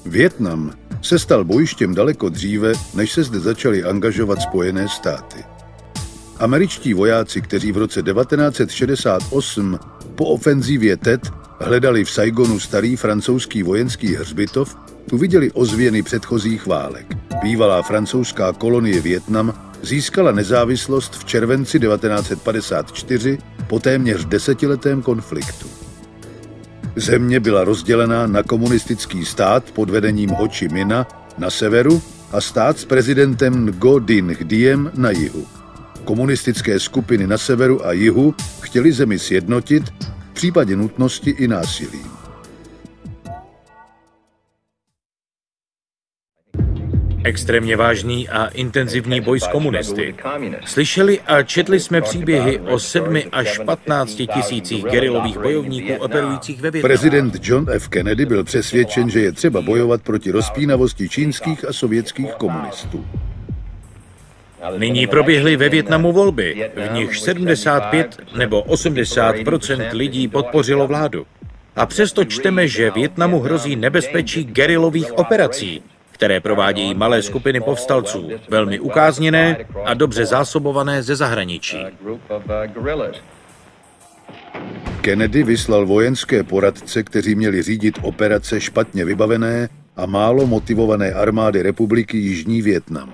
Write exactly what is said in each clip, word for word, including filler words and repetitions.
Vietnam se stal bojištěm daleko dříve, než se zde začaly angažovat Spojené státy. Američtí vojáci, kteří v roce devatenáct set šedesát osm po ofenzívě Tet hledali v Saigonu starý francouzský vojenský hřbitov, tu viděli ozvěny předchozích válek. Bývalá francouzská kolonie Vietnam získala nezávislost v červenci devatenáct set padesát čtyři po téměř desetiletém konfliktu. Země byla rozdělená na komunistický stát pod vedením Ho Chi Minha na severu a stát s prezidentem Ngo Dinh Diem na jihu. Komunistické skupiny na severu a jihu chtěly zemi sjednotit, v případě nutnosti i násilím. Extrémně vážný a intenzivní boj s komunisty. Slyšeli a četli jsme příběhy o sedmi až patnácti tisících gerilových bojovníků operujících ve Vietnamu. Prezident John F. Kennedy byl přesvědčen, že je třeba bojovat proti rozpínavosti čínských a sovětských komunistů. Nyní proběhly ve Vietnamu volby, v nichž sedmdesát pět nebo osmdesát procent lidí podpořilo vládu. A přesto čteme, že Vietnamu hrozí nebezpečí gerilových operací, které provádějí malé skupiny povstalců, velmi ukázněné a dobře zásobované ze zahraničí. Kennedy vyslal vojenské poradce, kteří měli řídit operace špatně vybavené a málo motivované armády republiky Jižní Vietnam.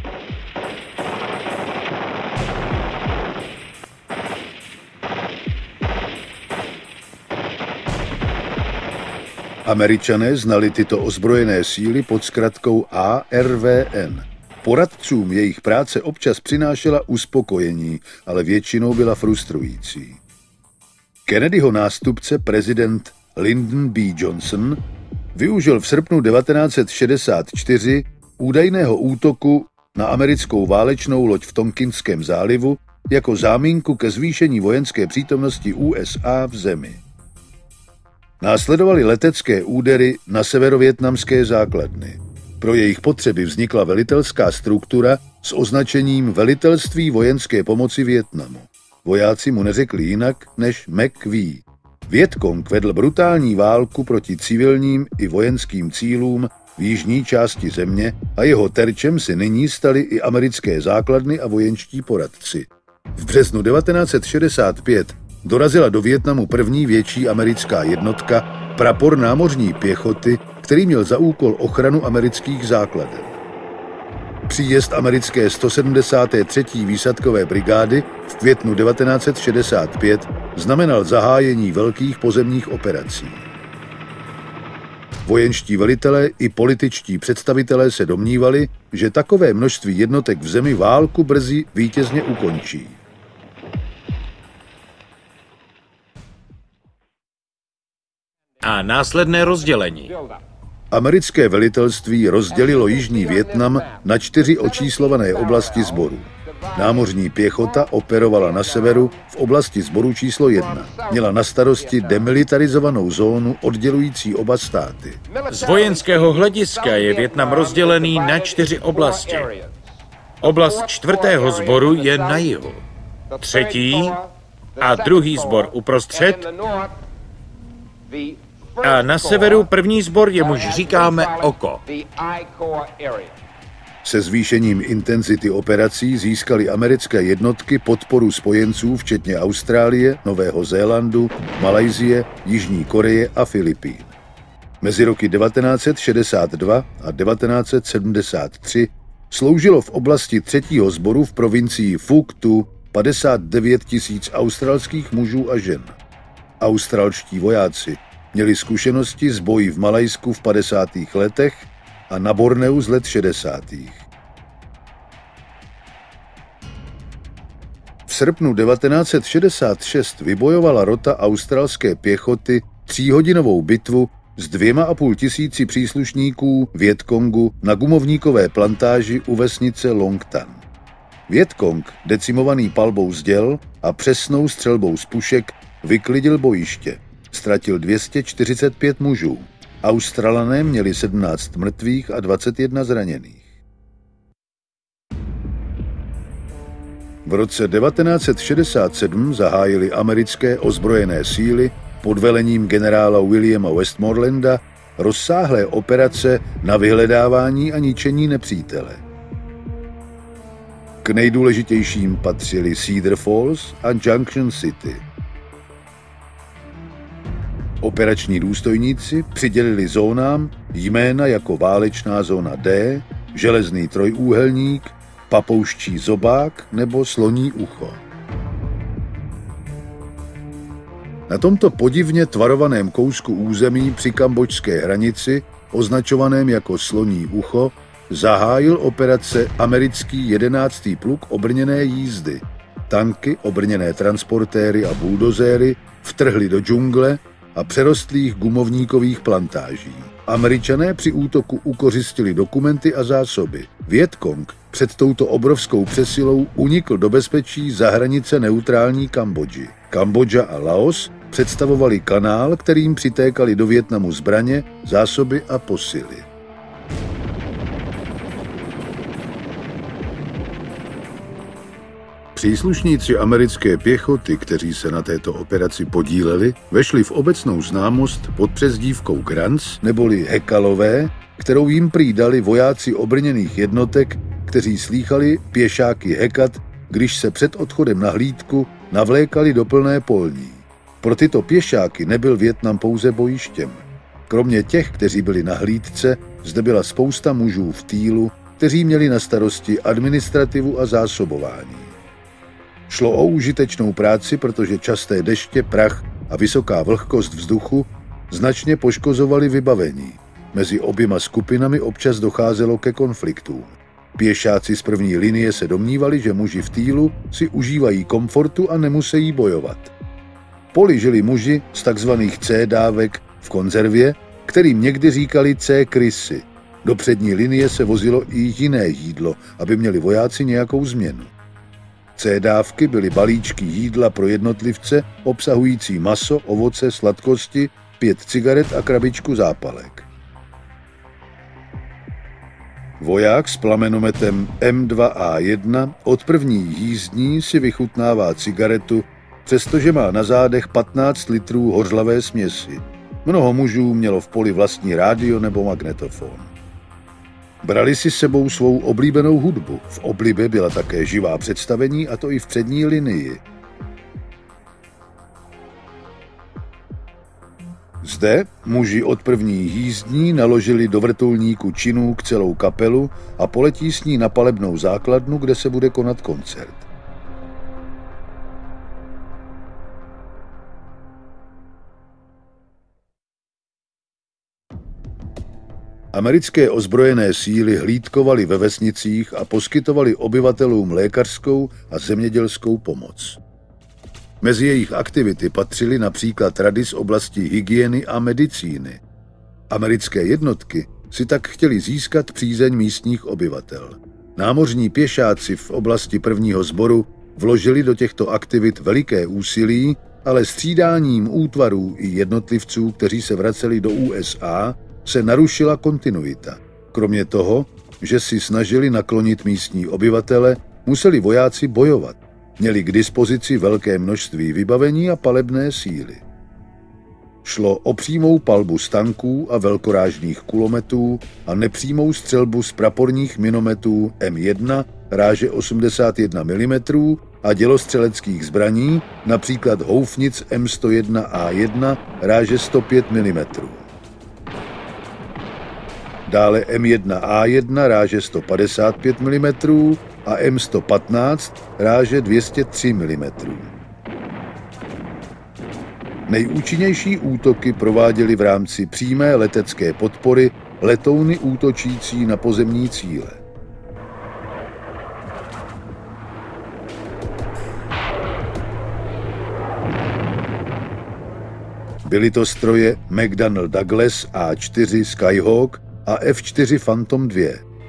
Američané znali tyto ozbrojené síly pod zkratkou A R V N. Poradcům jejich práce občas přinášela uspokojení, ale většinou byla frustrující. Kennedyho nástupce, prezident Lyndon B. Johnson, využil v srpnu devatenáct set šedesát čtyři údajného útoku na americkou válečnou loď v Tonkinském zálivu jako záminku ke zvýšení vojenské přítomnosti U S A v zemi. Následovaly letecké údery na severovietnamské základny. Pro jejich potřeby vznikla velitelská struktura s označením Velitelství vojenské pomoci Vietnamu. Vojáci mu neřekli jinak než McV. Vietcong vedl brutální válku proti civilním i vojenským cílům v jižní části země a jeho terčem se nyní staly i americké základny a vojenští poradci. V březnu devatenáct set šedesát pět dorazila do Vietnamu první větší americká jednotka, prapor námořní pěchoty, který měl za úkol ochranu amerických základen. Příjezd americké sto sedmdesáté třetí výsadkové brigády v květnu devatenáct set šedesát pět znamenal zahájení velkých pozemních operací. Vojenští velitelé i političtí představitelé se domnívali, že takové množství jednotek v zemi válku brzy vítězně ukončí. A následné rozdělení. Americké velitelství rozdělilo Jižní Vietnam na čtyři očíslované oblasti sboru. Námořní pěchota operovala na severu v oblasti sboru číslo jedna. Měla na starosti demilitarizovanou zónu oddělující oba státy. Z vojenského hlediska je Vietnam rozdělený na čtyři oblasti. Oblast čtvrtého sboru je na jihu. Třetí a druhý sbor uprostřed. A na severu první sbor, jemuž říkáme oko. Se zvýšením intenzity operací získaly americké jednotky podporu spojenců včetně Austrálie, Nového Zélandu, Malajsie, Jižní Koreje a Filipín. Mezi roky devatenáct set šedesát dva a devatenáct set sedmdesát tři sloužilo v oblasti třetího sboru v provincii Phuc Tu padesát devět tisíc australských mužů a žen. Australští vojáci měli zkušenosti s boji v Malajsku v padesátých letech a na Borneu z let šedesátých. V srpnu devatenáct set šedesát šest vybojovala rota australské pěchoty tříhodinovou bitvu s dvěma a půl tisíci příslušníků Vietcongu na gumovníkové plantáži u vesnice Long Tan. Vietcong, decimovaný palbou z děl a přesnou střelbou z pušek, vyklidil bojiště. Ztratil dvě stě čtyřicet pět mužů. Australané měli sedmnáct mrtvých a dvacet jedna zraněných. V roce devatenáct set šedesát sedm zahájily americké ozbrojené síly pod velením generála Williama Westmorlanda rozsáhlé operace na vyhledávání a ničení nepřítele. K nejdůležitějším patřily Cedar Falls a Junction City. Operační důstojníci přidělili zónám jména jako válečná zóna D, železný trojúhelník, papouščí zobák nebo sloní ucho. Na tomto podivně tvarovaném kousku území při kambodžské hranici, označovaném jako sloní ucho, zahájil operace americký jedenáctý pluk obrněné jízdy. Tanky, obrněné transportéry a buldozéry vtrhly do džungle a přerostlých gumovníkových plantáží. Američané při útoku ukořistili dokumenty a zásoby. Vietcong před touto obrovskou přesilou unikl do bezpečí za hranice neutrální Kambodži. Kambodža a Laos představovali kanál, kterým přitékaly do Vietnamu zbraně, zásoby a posily. Příslušníci americké pěchoty, kteří se na této operaci podíleli, vešli v obecnou známost pod přezdívkou Grants neboli Hekalové, kterou jim prý dali vojáci obrněných jednotek, kteří slýchali pěšáky hekat, když se před odchodem na hlídku navlékali do plné polní. Pro tyto pěšáky nebyl Vietnam pouze bojištěm. Kromě těch, kteří byli na hlídce, zde byla spousta mužů v týlu, kteří měli na starosti administrativu a zásobování. Šlo o užitečnou práci, protože časté deště, prach a vysoká vlhkost vzduchu značně poškozovaly vybavení. Mezi oběma skupinami občas docházelo ke konfliktům. Pěšáci z první linie se domnívali, že muži v týlu si užívají komfortu a nemusejí bojovat. V poli žili muži z takzvaných C dávek v konzervě, kterým někdy říkali C krysy. Do přední linie se vozilo i jiné jídlo, aby měli vojáci nějakou změnu. C dávky byly balíčky jídla pro jednotlivce obsahující maso, ovoce, sladkosti, pět cigaret a krabičku zápalek. Voják s plamenometem M dva A jedna od první jízdní si vychutnává cigaretu, přestože má na zádech patnáct litrů hořlavé směsi. Mnoho mužů mělo v poli vlastní rádio nebo magnetofon. Brali si s sebou svou oblíbenou hudbu. V oblibě byla také živá představení, a to i v přední linii. Zde muži od první jízdní naložili do vrtulníku činů k celou kapelu a poletí s ní na palebnou základnu, kde se bude konat koncert. Americké ozbrojené síly hlídkovaly ve vesnicích a poskytovaly obyvatelům lékařskou a zemědělskou pomoc. Mezi jejich aktivity patřily například rady z oblasti hygieny a medicíny. Americké jednotky si tak chtěli získat přízeň místních obyvatel. Námořní pěšáci v oblasti prvního sboru vložili do těchto aktivit veliké úsilí, ale střídáním útvarů i jednotlivců, kteří se vraceli do U S A, se narušila kontinuita. Kromě toho, že si snažili naklonit místní obyvatele, museli vojáci bojovat. Měli k dispozici velké množství vybavení a palebné síly. Šlo o přímou palbu z tanků a velkorážných kulometů a nepřímou střelbu z praporních minometů M jedna ráže osmdesát jedna milimetrů a dělostřeleckých zbraní, například houfnic M sto jedna A jedna ráže sto pět milimetrů. Dále M jedna A jedna ráže sto padesát pět milimetrů a M sto patnáct ráže dvě stě tři milimetrů. Nejúčinnější útoky prováděly v rámci přímé letecké podpory letouny útočící na pozemní cíle. Byly to stroje McDonnell Douglas A čtyři Skyhawk a F čtyři Phantom dva.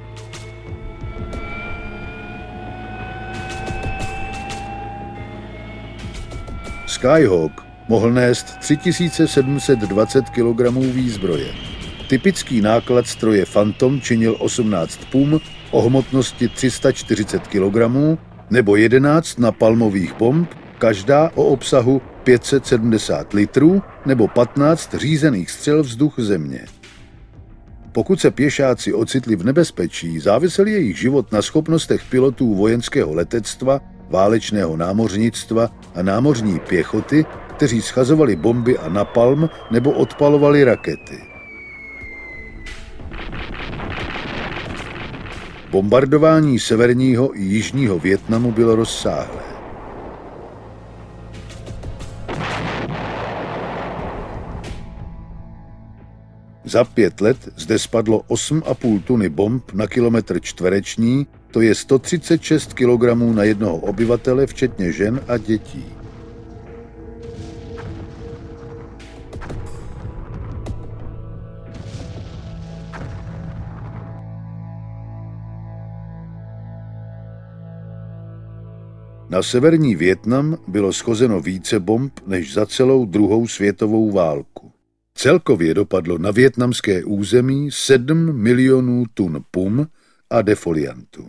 Skyhawk mohl nést tři tisíce sedm set dvacet kilogramů výzbroje. Typický náklad stroje Phantom činil osmnáct pum o hmotnosti tři sta čtyřicet kilogramů nebo jedenáct napalmových bomb, každá o obsahu pět set sedmdesát litrů nebo patnáct řízených střel vzduch-země. Pokud se pěšáci ocitli v nebezpečí, závisel jejich život na schopnostech pilotů vojenského letectva, válečného námořnictva a námořní pěchoty, kteří schazovali bomby a napalm nebo odpalovali rakety. Bombardování severního i jižního Vietnamu bylo rozsáhlé. Za pět let zde spadlo osm a půl tuny bomb na kilometr čtvereční, to je sto třicet šest kilogramů na jednoho obyvatele, včetně žen a dětí. Na severní Vietnam bylo schozeno více bomb než za celou druhou světovou válku. Celkově dopadlo na vietnamské území sedm milionů tun pum a defoliantů.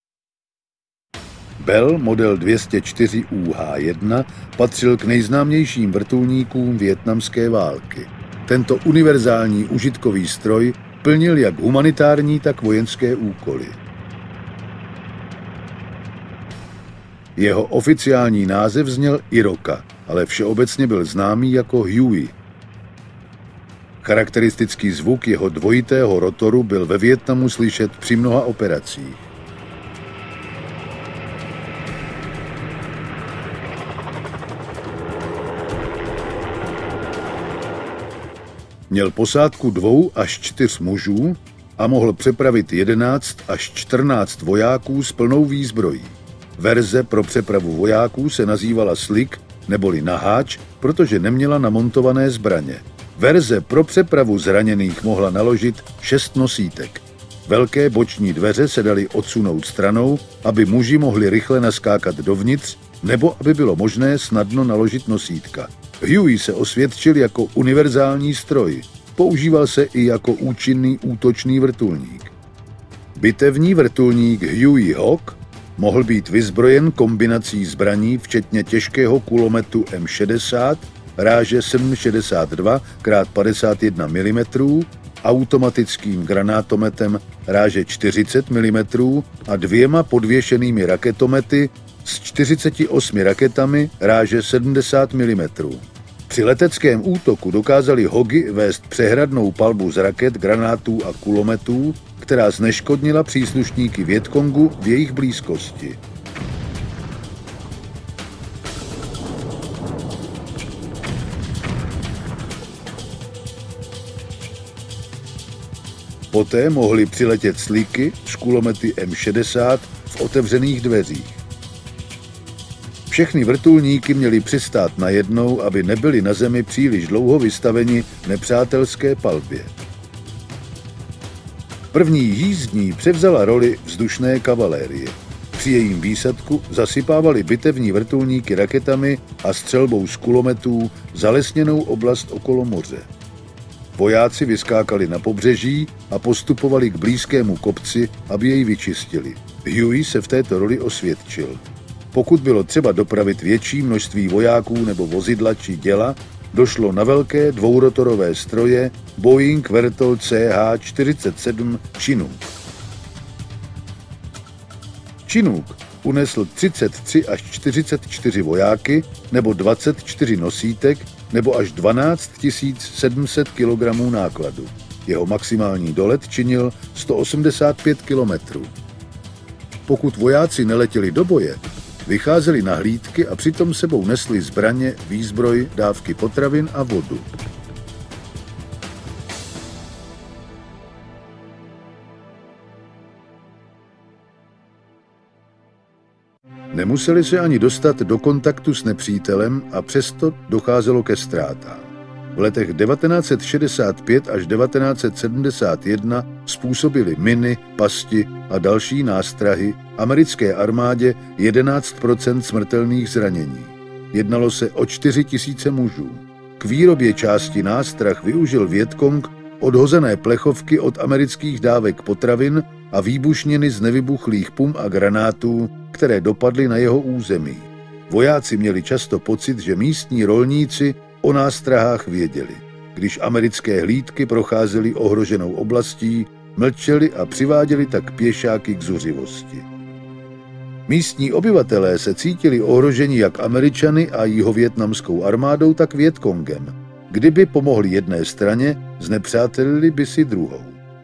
Bell model dvě stě čtyři U H jedna patřil k nejznámějším vrtulníkům vietnamské války. Tento univerzální užitkový stroj plnil jak humanitární, tak vojenské úkoly. Jeho oficiální název zněl Iroka, ale všeobecně byl známý jako Huey. Charakteristický zvuk jeho dvojitého rotoru byl ve Vietnamu slyšet při mnoha operacích. Měl posádku dvou až čtyř mužů a mohl přepravit jedenáct až čtrnáct vojáků s plnou výzbrojí. Verze pro přepravu vojáků se nazývala slick neboli naháč, protože neměla namontované zbraně. Verze pro přepravu zraněných mohla naložit šest nosítek. Velké boční dveře se daly odsunout stranou, aby muži mohli rychle naskákat dovnitř, nebo aby bylo možné snadno naložit nosítka. Huey se osvědčil jako univerzální stroj. Používal se i jako účinný útočný vrtulník. Bitevní vrtulník Huey Hawk mohl být vyzbrojen kombinací zbraní včetně těžkého kulometu M šedesát, ráže sedm set šedesát dva krát padesát jedna milimetrů, automatickým granátometem ráže čtyřicet milimetrů a dvěma podvěšenými raketomety s čtyřiceti osmi raketami ráže sedmdesát milimetrů. Při leteckém útoku dokázali Hogy vést přehradnou palbu z raket, granátů a kulometů, která zneškodnila příslušníky Vietkongu v jejich blízkosti. Poté mohli přiletět slicky s kulomety M šedesát v otevřených dveřích. Všechny vrtulníky měly přistát najednou, aby nebyli na zemi příliš dlouho vystaveni nepřátelské palbě. První jízdní převzala roli vzdušné kavalérie. Při jejím výsadku zasypávali bitevní vrtulníky raketami a střelbou z kulometů zalesněnou oblast okolo moře. Vojáci vyskákali na pobřeží a postupovali k blízkému kopci, aby jej vyčistili. Huey se v této roli osvědčil. Pokud bylo třeba dopravit větší množství vojáků nebo vozidla či děla, došlo na velké dvourotorové stroje Boeing Vertol C H čtyřicet sedm Chinook. Chinook unesl třicet tři až čtyřicet čtyři vojáky nebo dvacet čtyři nosítek nebo až dvanáct tisíc sedm set kilogramů nákladu. Jeho maximální dolet činil sto osmdesát pět kilometrů. Pokud vojáci neletěli do boje, vycházeli na hlídky a přitom sebou nesli zbraně, výzbroj, dávky potravin a vodu. Nemuseli se ani dostat do kontaktu s nepřítelem a přesto docházelo ke ztrátám. V letech devatenáct set šedesát pět až devatenáct set sedmdesát jedna způsobili miny, pasti a další nástrahy americké armádě jedenáct procent smrtelných zranění. Jednalo se o čtyři tisíce mužů. K výrobě části nástrah využil Vietkong odhozené plechovky od amerických dávek potravin a výbušniny z nevybuchlých pum a granátů, které dopadly na jeho území. Vojáci měli často pocit, že místní rolníci o nástrahách věděli. když americké hlídky procházely ohroženou oblastí, mlčeli a přiváděli tak pěšáky k zuřivosti. Místní obyvatelé se cítili ohroženi jak Američany a jihovietnamskou armádou, tak Vietkongem. Kdyby pomohli jedné straně, znepřátelili by si druhou.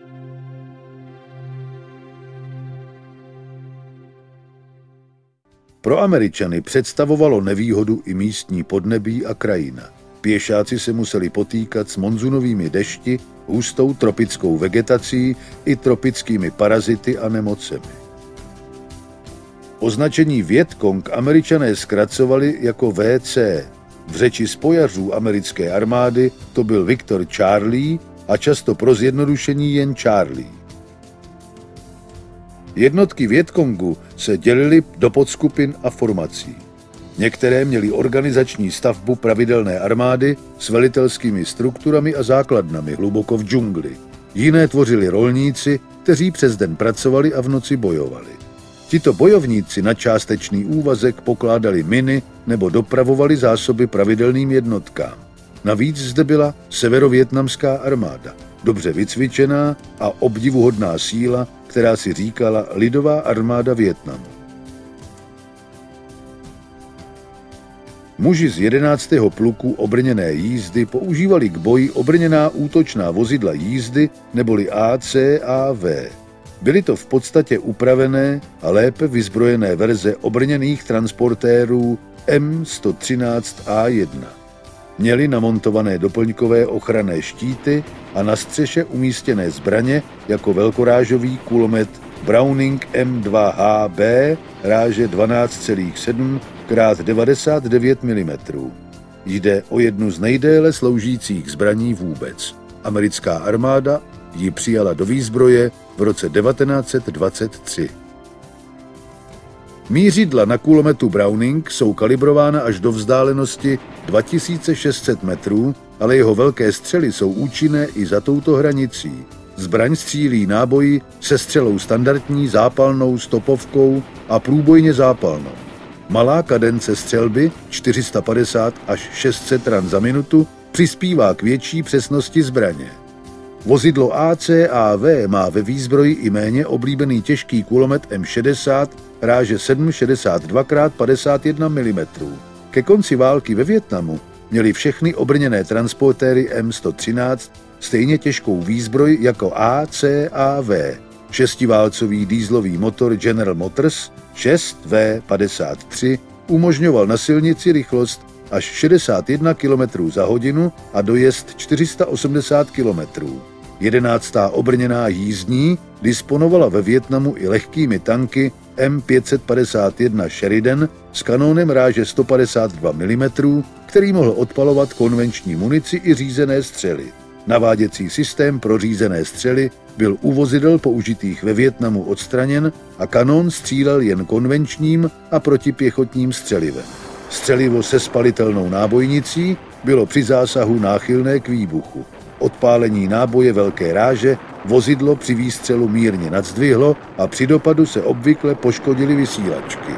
Pro Američany představovalo nevýhodu i místní podnebí a krajina. Pěšáci se museli potýkat s monzunovými dešti, hustou tropickou vegetací i tropickými parazity a nemocemi. Označení Vietkong Američané zkracovali jako V C. V řeči spojařů americké armády to byl Viktor Charlie a často pro zjednodušení jen Charlie. Jednotky Vietkongu se dělily do podskupin a formací. Některé měly organizační stavbu pravidelné armády s velitelskými strukturami a základnami hluboko v džungli. Jiné tvořili rolníci, kteří přes den pracovali a v noci bojovali. Tito bojovníci na částečný úvazek pokládali miny nebo dopravovali zásoby pravidelným jednotkám. Navíc zde byla severovietnamská armáda, dobře vycvičená a obdivuhodná síla, která si říkala Lidová armáda Vietnamu. Muži z jedenáctého pluku obrněné jízdy používali k boji obrněná útočná vozidla jízdy neboli A C A V. Byly to v podstatě upravené a lépe vyzbrojené verze obrněných transportérů M sto třináct A jedna. Měli namontované doplňkové ochranné štíty a na střeše umístěné zbraně jako velkorážový kulomet Browning M dva H B ráže dvanáct celá sedm krát devadesát devět milimetrů. Jde o jednu z nejdéle sloužících zbraní vůbec. Americká armáda ji přijala do výzbroje v roce devatenáct set dvacet tři. Mířidla na kulometu Browning jsou kalibrována až do vzdálenosti dva tisíce šest set metrů, ale jeho velké střely jsou účinné i za touto hranicí. Zbraň střílí náboji se střelou standardní, zápalnou, stopovkou a průbojně zápalnou. Malá kadence střelby čtyři sta padesát až šest set ran za minutu přispívá k větší přesnosti zbraně. Vozidlo A C A V má ve výzbroji i méně oblíbený těžký kulomet M šedesát ráže sedm celá šedesát dva krát padesát jedna milimetrů. Ke konci války ve Vietnamu měly všechny obrněné transportéry M sto třináct stejně těžkou výzbroj jako A C A V. Šestiválcový dieselový motor General Motors šest V padesát tři umožňoval na silnici rychlost až šedesát jedna kilometrů za hodinu a dojezd čtyři sta osmdesát kilometrů. jedenáctá obrněná jízdní disponovala ve Vietnamu i lehkými tanky M pět set padesát jedna Sheridan s kanónem ráže sto padesát dva milimetrů, který mohl odpalovat konvenční munici i řízené střely. Naváděcí systém pro řízené střely byl u vozidel použitých ve Vietnamu odstraněn a kanón střílel jen konvenčním a protipěchotním střelivem. Střelivo se spalitelnou nábojnicí bylo při zásahu náchylné k výbuchu. Odpálení náboje velké ráže vozidlo při výstřelu mírně nadzdvihlo a při dopadu se obvykle poškodily vysílačky.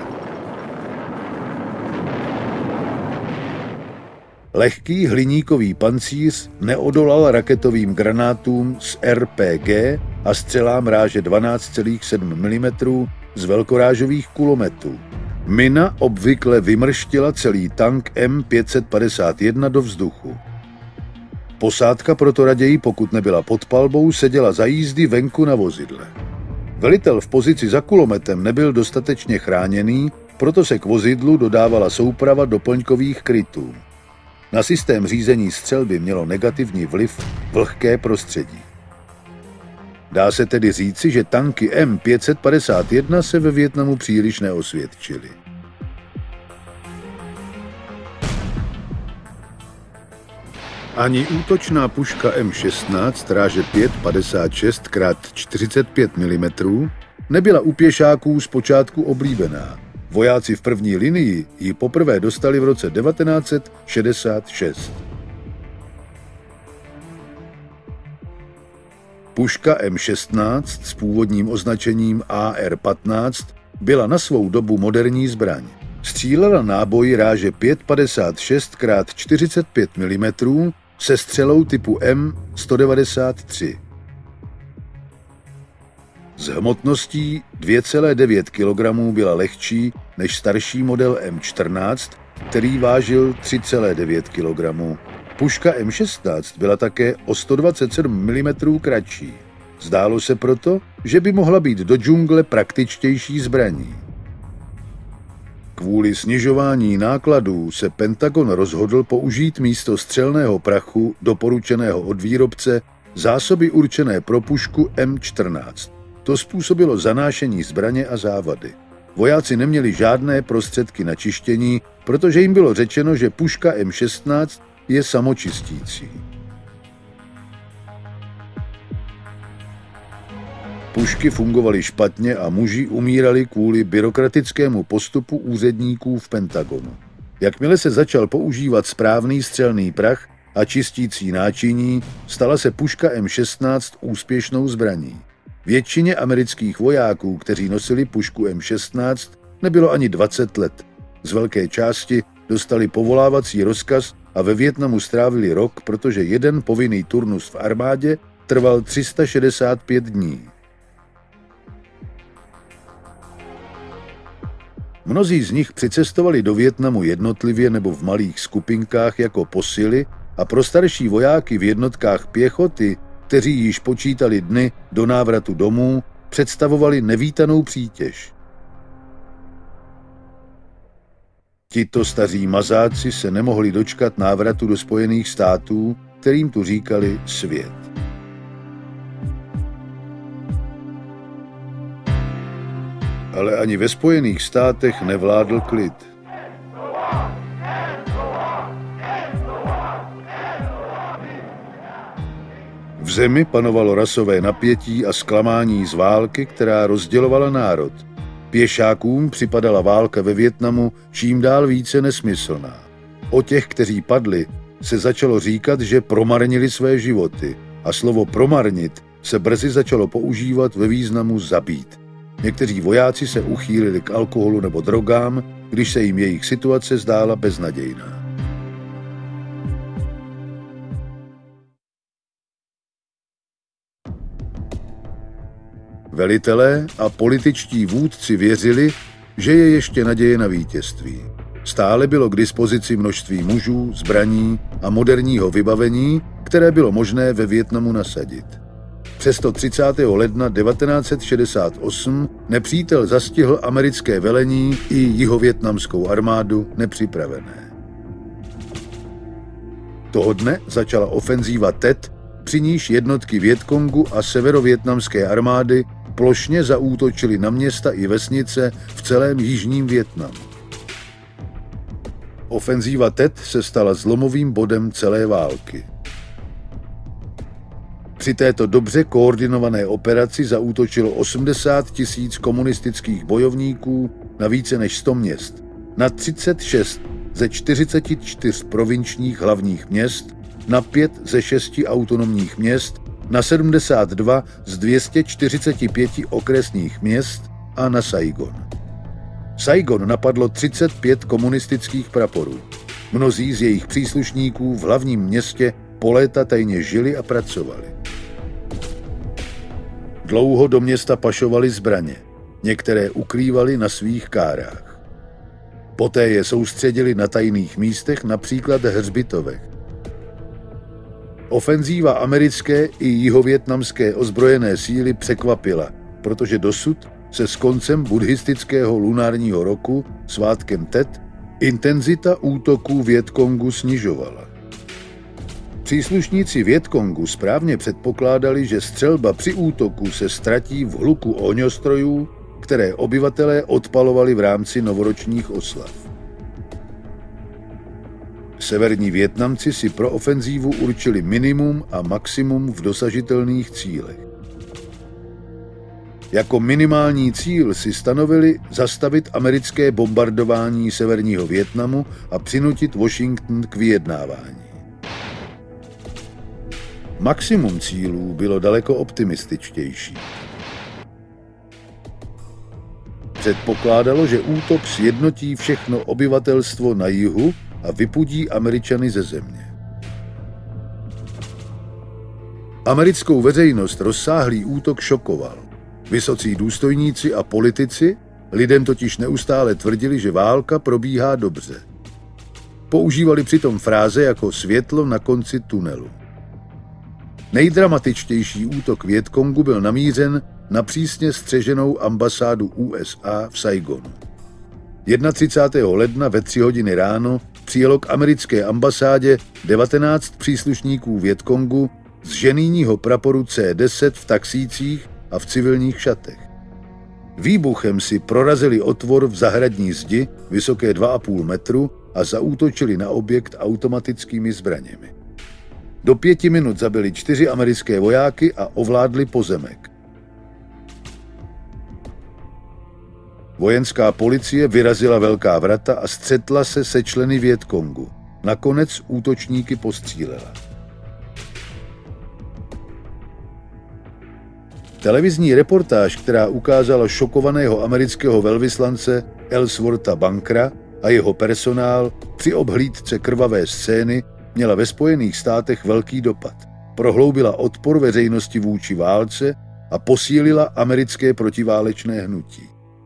Lehký hliníkový pancíř neodolal raketovým granátům z R P G a střelám ráže dvanáct celá sedm milimetrů z velkorážových kulometů. Mina obvykle vymrštila celý tank M pět set padesát jedna do vzduchu. Posádka proto raději, pokud nebyla pod palbou, seděla za jízdy venku na vozidle. Velitel v pozici za kulometem nebyl dostatečně chráněný, proto se k vozidlu dodávala souprava doplňkových krytů. Na systém řízení střelby mělo negativní vliv vlhké prostředí. Dá se tedy říci, že tanky M pět set padesát jedna se ve Vietnamu příliš neosvědčily. Ani útočná puška M šestnáct ráže pět padesát šest krát čtyřicet pět milimetrů nebyla u pěšáků zpočátku oblíbená. Vojáci v první linii ji poprvé dostali v roce devatenáct set šedesát šest. Puška M šestnáct s původním označením A R patnáct byla na svou dobu moderní zbraň. Střílela náboji ráže pět padesát šest krát čtyřicet pět milimetrů se střelou typu M sto devadesát tři. S hmotností dvě celá devět kilogramů byla lehčí než starší model M čtrnáct, který vážil tři celá devět kilogramů. Puška M šestnáct byla také o sto dvacet sedm milimetrů kratší. Zdálo se proto, že by mohla být do džungle praktičtější zbraní. Kvůli snižování nákladů se Pentagon rozhodl použít místo střelného prachu doporučeného od výrobce zásoby určené pro pušku M čtrnáct. To způsobilo zanášení zbraně a závady. Vojáci neměli žádné prostředky na čištění, protože jim bylo řečeno, že puška M šestnáct je samočistící. Pušky fungovaly špatně a muži umírali kvůli byrokratickému postupu úředníků v Pentagonu. Jakmile se začal používat správný střelný prach a čistící náčiní, stala se puška M šestnáct úspěšnou zbraní. Většině amerických vojáků, kteří nosili pušku M šestnáct, nebylo ani dvacet let. Z velké části dostali povolávací rozkaz a ve Vietnamu strávili rok, protože jeden povinný turnus v armádě trval tři sta šedesát pět dní. Mnozí z nich přicestovali do Vietnamu jednotlivě nebo v malých skupinkách jako posily a pro starší vojáky v jednotkách pěchoty, kteří již počítali dny do návratu domů, představovali nevítanou přítěž. Tito staří mazáci se nemohli dočkat návratu do Spojených států, kterým tu říkali svět. Ale ani ve Spojených státech nevládl klid. V zemi panovalo rasové napětí a zklamání z války, která rozdělovala národ. Pěšákům připadala válka ve Vietnamu čím dál více nesmyslná. O těch, kteří padli, se začalo říkat, že promarnili své životy a slovo promarnit se brzy začalo používat ve významu zabít. Někteří vojáci se uchýlili k alkoholu nebo drogám, když se jim jejich situace zdála beznadějná. Velitelé a političtí vůdci věřili, že je ještě naděje na vítězství. Stále bylo k dispozici množství mužů, zbraní a moderního vybavení, které bylo možné ve Vietnamu nasadit. Přesto třicátého ledna devatenáct set šedesát osm nepřítel zastihl americké velení i jihovietnamskou armádu nepřipravené. Toho dne začala ofenzíva Tet, při níž jednotky Vietkongu a severovietnamské armády plošně zaútočily na města i vesnice v celém jižním Vietnamu. Ofenzíva Tet se stala zlomovým bodem celé války. Při této dobře koordinované operaci zaútočilo osmdesát tisíc komunistických bojovníků na více než sto měst, na třicet šest ze čtyřiceti čtyř provinčních hlavních měst, na pět ze šesti autonomních měst, na sedmdesát dva z dvě stě čtyřicet pět okresních měst a na Saigon. Saigon napadlo třicet pět komunistických praporů. Mnozí z jejich příslušníků v hlavním městě po léta tajně žili a pracovali. Dlouho do města pašovali zbraně, některé ukrývali na svých kárách. Poté je soustředili na tajných místech, například hřbitovech. Ofenzíva americké i jihovietnamské ozbrojené síly překvapila, protože dosud se s koncem buddhistického lunárního roku, svátkem Tet, intenzita útoků Vietkongu snižovala. Příslušníci Vietkongu správně předpokládali, že střelba při útoku se ztratí v hluku ohňostrojů, které obyvatelé odpalovali v rámci novoročních oslav. Severní Vietnamci si pro ofenzívu určili minimum a maximum v dosažitelných cílech. Jako minimální cíl si stanovili zastavit americké bombardování severního Vietnamu a přinutit Washington k vyjednávání. Maximum cílů bylo daleko optimističtější. Předpokládalo, že útok sjednotí všechno obyvatelstvo na jihu a vypudí Američany ze země. Americkou veřejnost rozsáhlý útok šokoval. Vysocí důstojníci a politici lidem totiž neustále tvrdili, že válka probíhá dobře. Používali přitom fráze jako světlo na konci tunelu. Nejdramatičtější útok Vietkongu byl namířen na přísně střeženou ambasádu U S A v Saigonu. třicátého prvního ledna ve tři hodiny ráno přijelo k americké ambasádě devatenáct příslušníků Vietkongu z ženijního praporu C deset v taxících a v civilních šatech. Výbuchem si prorazili otvor v zahradní zdi vysoké dva a půl metru a zaútočili na objekt automatickými zbraněmi. Do pěti minut zabili čtyři americké vojáky a ovládli pozemek. Vojenská policie vyrazila velká vrata a střetla se se členy Vietkongu. Nakonec útočníky postřílela. Televizní reportáž, která ukázala šokovaného amerického velvyslance Ellswortha Bunkera a jeho personál při obhlídce krvavé scény, měla ve Spojených státech velký dopad. Prohloubila odpor veřejnosti vůči válce a posílila americké protiválečné hnutí.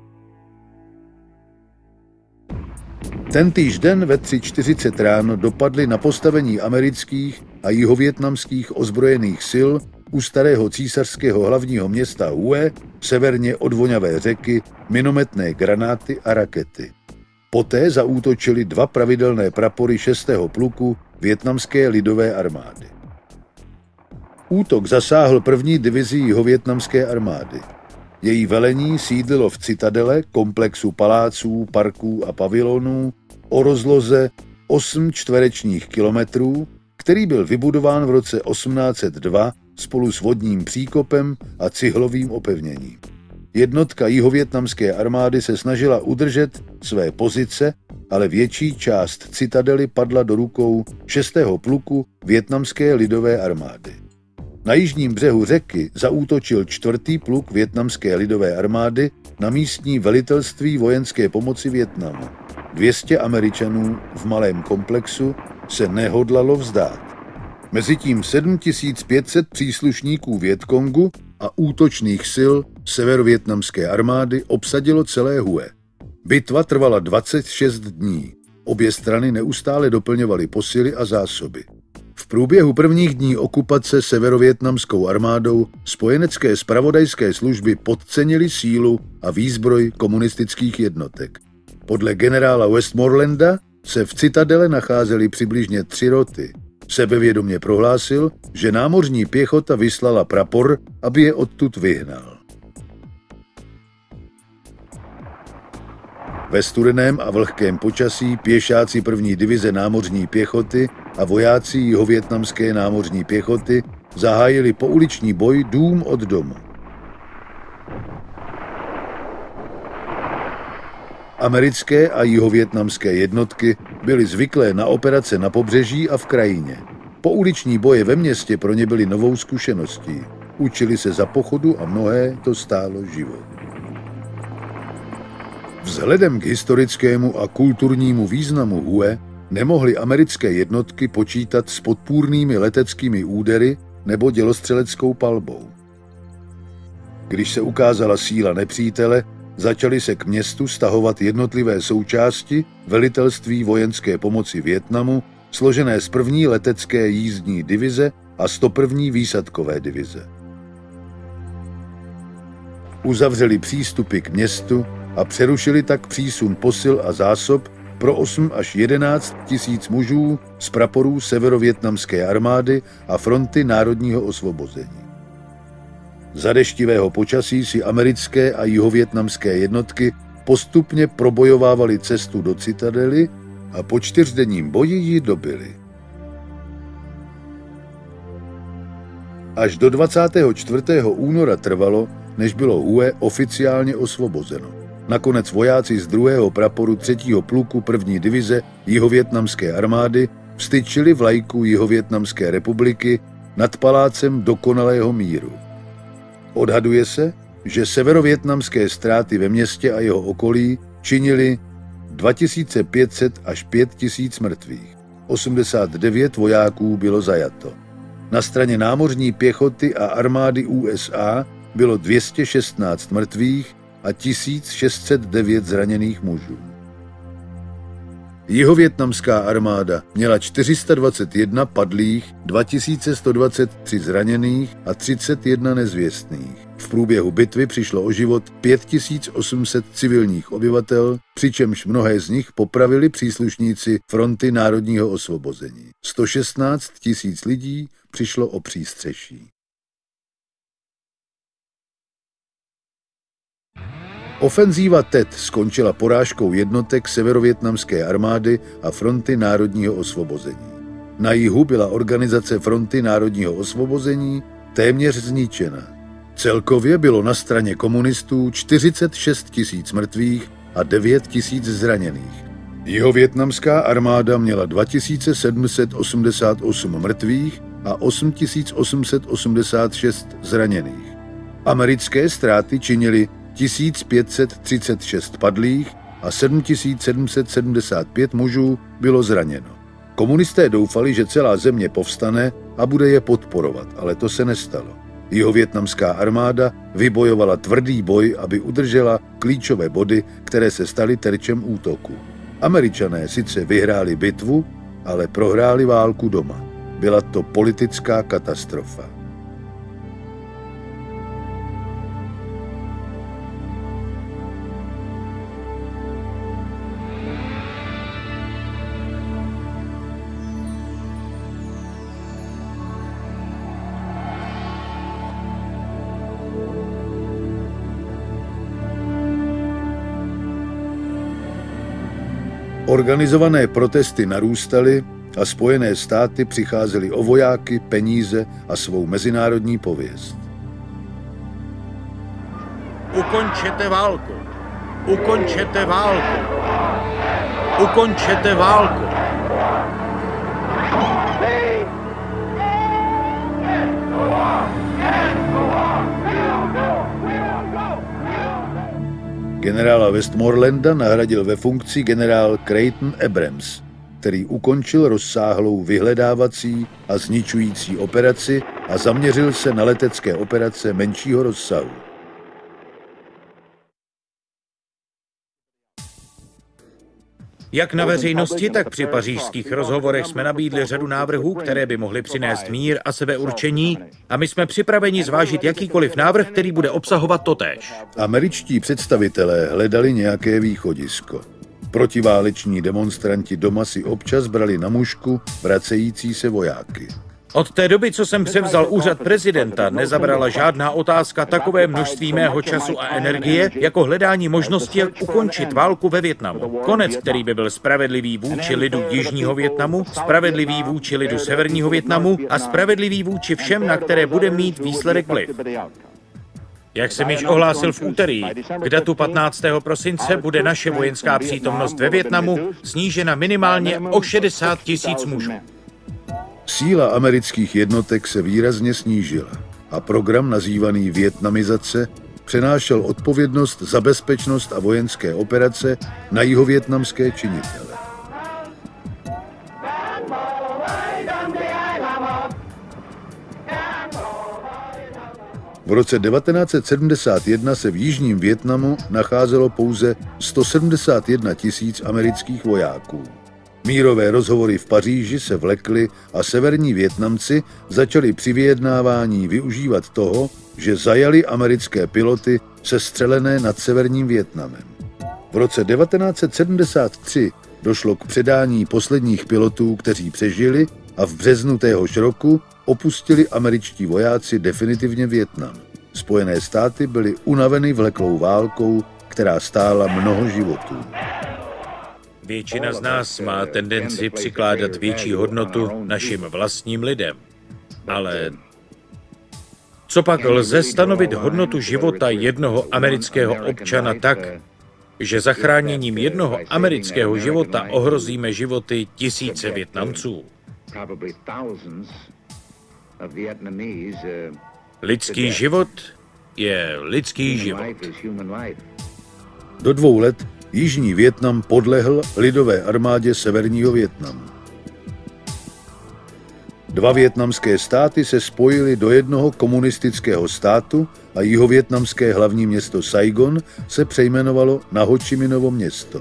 Tentýž den ve tři čtyřicet ráno dopadly na postavení amerických a jihovietnamských ozbrojených sil u starého císařského hlavního města Hue, severně od voňavé řeky, minometné granáty a rakety. Poté zaútočili dva pravidelné prapory šestého pluku vietnamské lidové armády. Útok zasáhl první divizi jihovietnamské armády. Její velení sídlilo v Citadele, komplexu paláců, parků a pavilonů o rozloze osm čtverečních kilometrů, který byl vybudován v roce osmnáct set dva spolu s vodním příkopem a cihlovým opevněním. Jednotka jihovietnamské armády se snažila udržet své pozice, ale větší část Citadely padla do rukou šestého pluku vietnamské lidové armády. Na jižním břehu řeky zaútočil čtvrtý pluk vietnamské lidové armády na místní velitelství vojenské pomoci Vietnamu. dvě stě Američanů v malém komplexu se nehodlalo vzdát. Mezitím sedm tisíc pět set příslušníků Vietkongu a útočných sil severovietnamské armády obsadilo celé Hue. Bitva trvala dvacet šest dní. Obě strany neustále doplňovaly posily a zásoby. V průběhu prvních dní okupace severovietnamskou armádou spojenecké zpravodajské služby podcenily sílu a výzbroj komunistických jednotek. Podle generála Westmorlanda se v Citadele nacházely přibližně tři roty. Sebevědomě prohlásil, že námořní pěchota vyslala prapor, aby je odtud vyhnal. Ve studeném a vlhkém počasí pěšáci první divize námořní pěchoty a vojáci jihovietnamské námořní pěchoty zahájili pouliční boj dům od domu. Americké a jihovietnamské jednotky byly zvyklé na operace na pobřeží a v krajině. Pouliční boje ve městě pro ně byly novou zkušeností. Učili se za pochodu a mnohé to stálo život. Vzhledem k historickému a kulturnímu významu Hue nemohly americké jednotky počítat s podpůrnými leteckými údery nebo dělostřeleckou palbou. Když se ukázala síla nepřítele, začaly se k městu stahovat jednotlivé součásti velitelství vojenské pomoci Vietnamu, složené z první letecké jízdní divize a sto první výsadkové divize. Uzavřeli přístupy k městu a přerušili tak přísun posil a zásob pro osm až jedenáct tisíc mužů z praporů severovietnamské armády a fronty národního osvobození. Za deštivého počasí si americké a jihovietnamské jednotky postupně probojovávaly cestu do Citadely a po čtyřdenním boji ji dobyly. Až do dvacátého čtvrtého února trvalo, než bylo Hue oficiálně osvobozeno. Nakonec vojáci z druhého praporu třetího pluku první divize jihovietnamské armády vztyčili vlajku Jihovietnamské republiky nad palácem dokonalého míru. Odhaduje se, že severovietnamské ztráty ve městě a jeho okolí činily dva tisíce pět set až pět tisíc mrtvých. osmdesát devět vojáků bylo zajato. Na straně námořní pěchoty a armády U S A bylo dvě stě šestnáct mrtvých a tisíc šest set devět zraněných mužů. Jihovietnamská armáda měla čtyři sta dvacet jedna padlých, dva tisíce sto dvacet tři zraněných a třicet jedna nezvěstných. V průběhu bitvy přišlo o život pět tisíc osm set civilních obyvatel, přičemž mnohé z nich popravili příslušníci Fronty národního osvobození. sto šestnáct tisíc lidí přišlo o přístřeší. Ofenzíva Tet skončila porážkou jednotek severovietnamské armády a Fronty národního osvobození. Na jihu byla organizace Fronty národního osvobození téměř zničena. Celkově bylo na straně komunistů čtyřicet šest tisíc mrtvých a devět tisíc zraněných. Jihovietnamská armáda měla dva tisíce sedm set osmdesát osm mrtvých a osm tisíc osm set osmdesát šest zraněných. Americké ztráty činily tisíc pět set třicet šest padlých a sedm tisíc sedm set sedmdesát pět mužů bylo zraněno. Komunisté doufali, že celá země povstane a bude je podporovat, ale to se nestalo. Jihovietnamská armáda vybojovala tvrdý boj, aby udržela klíčové body, které se staly terčem útoku. Američané sice vyhráli bitvu, ale prohráli válku doma. Byla to politická katastrofa. Organizované protesty narůstaly a Spojené státy přicházely o vojáky, peníze a svou mezinárodní pověst. Ukončete válku! Ukončete válku! Ukončete válku! Generála Westmorelanda nahradil ve funkci generál Creighton Abrams, který ukončil rozsáhlou vyhledávací a zničující operaci a zaměřil se na letecké operace menšího rozsahu. Jak na veřejnosti, tak při pařížských rozhovorech jsme nabídli řadu návrhů, které by mohly přinést mír a sebeurčení, a my jsme připraveni zvážit jakýkoliv návrh, který bude obsahovat totéž. Američtí představitelé hledali nějaké východisko. Protiváleční demonstranti doma si občas brali na mušku vracející se vojáky. Od té doby, co jsem převzal úřad prezidenta, nezabrala žádná otázka takové množství mého času a energie, jako hledání možnosti, jak ukončit válku ve Vietnamu. Konec, který by byl spravedlivý vůči lidu Jižního Vietnamu, spravedlivý vůči lidu Severního Vietnamu a spravedlivý vůči všem, na které bude mít výsledek vliv. Jak jsem již ohlásil v úterý, k datu patnáctého prosince bude naše vojenská přítomnost ve Vietnamu snížena minimálně o šedesát tisíc mužů. Síla amerických jednotek se výrazně snížila a program nazývaný vietnamizace přenášel odpovědnost za bezpečnost a vojenské operace na jihovietnamské činitele. V roce devatenáct set sedmdesát jedna se v jižním Vietnamu nacházelo pouze sto sedmdesát jedna tisíc amerických vojáků. Mírové rozhovory v Paříži se vlekly a severní Vietnamci začali při vyjednávání využívat toho, že zajali americké piloty sestřelené nad severním Vietnamem. V roce devatenáct set sedmdesát tři došlo k předání posledních pilotů, kteří přežili, a v březnu téhož roku opustili američtí vojáci definitivně Vietnam. Spojené státy byly unaveny vleklou válkou, která stála mnoho životů. Většina z nás má tendenci přikládat větší hodnotu našim vlastním lidem. Ale co pak lze stanovit hodnotu života jednoho amerického občana tak, že zachráněním jednoho amerického života ohrozíme životy tisíce Vietnamců? Lidský život je lidský život. Do dvou let Jižní Vietnam podlehl lidové armádě Severního Vietnamu. Dva vietnamské státy se spojily do jednoho komunistického státu a jihovietnamské hlavní město Saigon se přejmenovalo na Ho Chi Minovo město.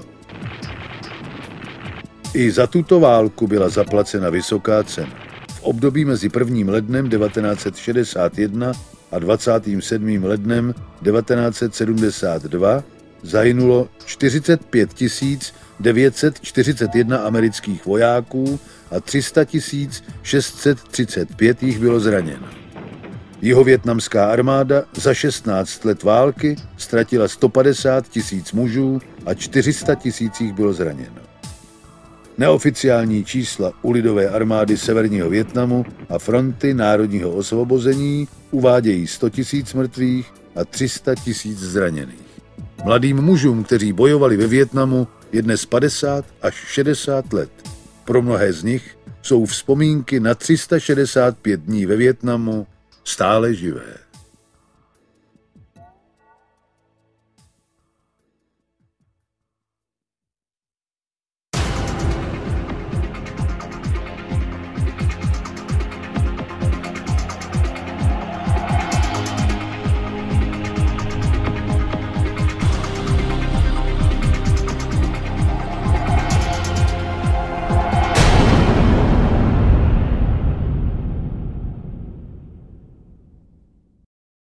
I za tuto válku byla zaplacena vysoká cena. V období mezi prvním lednem devatenáct set šedesát jedna a dvacátým sedmým lednem devatenáct set sedmdesát dva zahynulo čtyřicet pět tisíc devět set čtyřicet jedna amerických vojáků a tři sta tisíc šest set třicet pět jich bylo zraněno. Jihovietnamská armáda za šestnáct let války ztratila sto padesát tisíc mužů a čtyři sta tisíc jich bylo zraněno. Neoficiální čísla u lidové armády Severního Vietnamu a Fronty národního osvobození uvádějí sto tisíc mrtvých a tři sta tisíc zraněných. Mladým mužům, kteří bojovali ve Vietnamu, je dnes padesát až šedesát let. Pro mnohé z nich jsou vzpomínky na tři sta šedesát pět dní ve Vietnamu stále živé.